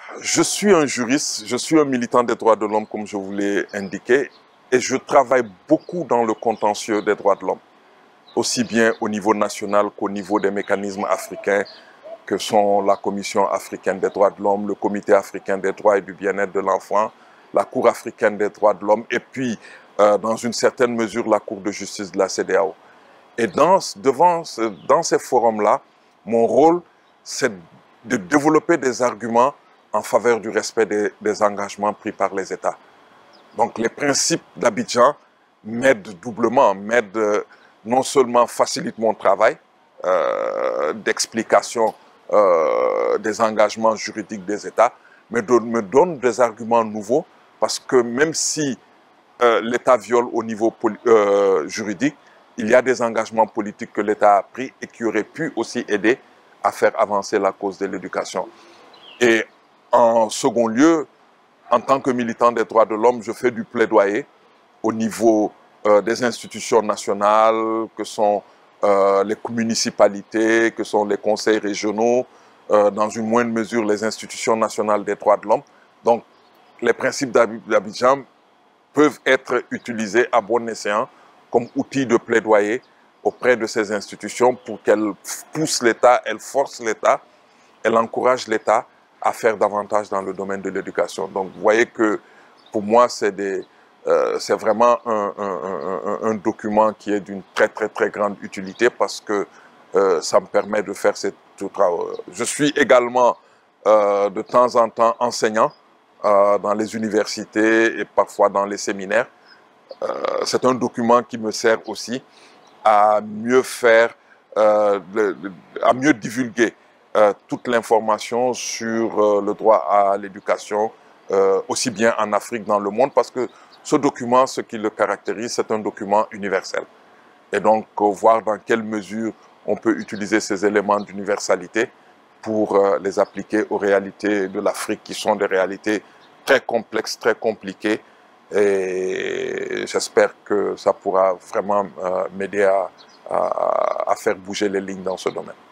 Je suis un juriste, je suis un militant des droits de l'homme, comme je vous l'ai indiqué, et je travaille beaucoup dans le contentieux des droits de l'homme, aussi bien au niveau national qu'au niveau des mécanismes africains, que sont la Commission africaine des droits de l'homme, le Comité africain des droits et du bien-être de l'enfant, la Cour africaine des droits de l'homme, et puis, dans une certaine mesure, la Cour de justice de la CEDEAO. Et dans ces forums-là, mon rôle, c'est de développer des arguments en faveur du respect des engagements pris par les États. Donc les principes d'Abidjan m'aident doublement, non seulement facilitent mon travail d'explication des engagements juridiques des États, mais me donnent des arguments nouveaux parce que même si l'État viole au niveau juridique, il y a des engagements politiques que l'État a pris et qui auraient pu aussi aider à faire avancer la cause de l'éducation. Et en second lieu, en tant que militant des droits de l'homme, je fais du plaidoyer au niveau des institutions nationales, que sont les municipalités, que sont les conseils régionaux, dans une moindre mesure les institutions nationales des droits de l'homme. Donc, les principes d'Abidjan peuvent être utilisés à bon escient comme outil de plaidoyer auprès de ces institutions pour qu'elles poussent l'État, elles forcent l'État, elles encouragent l'État à faire davantage dans le domaine de l'éducation. Donc vous voyez que pour moi c'est vraiment un document qui est d'une très grande utilité parce que ça me permet de faire tout travail. Je suis également de temps en temps enseignant dans les universités et parfois dans les séminaires. C'est un document qui me sert aussi à mieux faire, à mieux divulguer toute l'information sur le droit à l'éducation, aussi bien en Afrique, dans le monde, parce que ce document, ce qui le caractérise, c'est un document universel. Et donc, voir dans quelle mesure on peut utiliser ces éléments d'universalité pour les appliquer aux réalités de l'Afrique, qui sont des réalités très complexes, très compliquées. Et j'espère que ça pourra vraiment m'aider à faire bouger les lignes dans ce domaine.